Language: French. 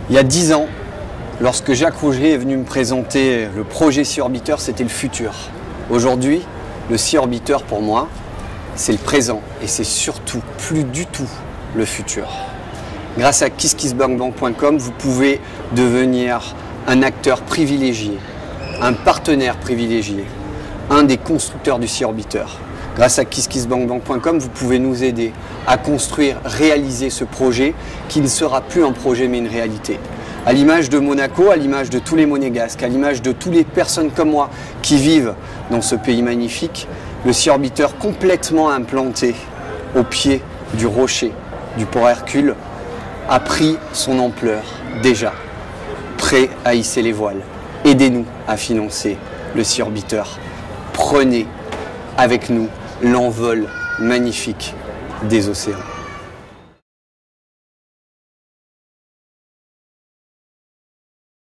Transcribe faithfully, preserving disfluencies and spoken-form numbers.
Il y a dix ans, lorsque Jacques Rouget est venu me présenter le projet Sea Orbiter, c'était le futur. Aujourd'hui, le Sea Orbiter pour moi, c'est le présent et c'est surtout plus du tout le futur. Grâce à kiss kiss bank bank point com, vous pouvez devenir un acteur privilégié, un partenaire privilégié, un des constructeurs du Sea Orbiter. Grâce à kiss kiss bank bank point com, vous pouvez nous aider à construire, réaliser ce projet qui ne sera plus un projet mais une réalité. À l'image de Monaco, à l'image de tous les Monégasques, à l'image de toutes les personnes comme moi qui vivent dans ce pays magnifique, le Sea Orbiter complètement implanté au pied du rocher du port Hercule a pris son ampleur déjà, prêt à hisser les voiles. Aidez-nous à financer le Sea Orbiter. Prenez avec nous l'envol magnifique des océans.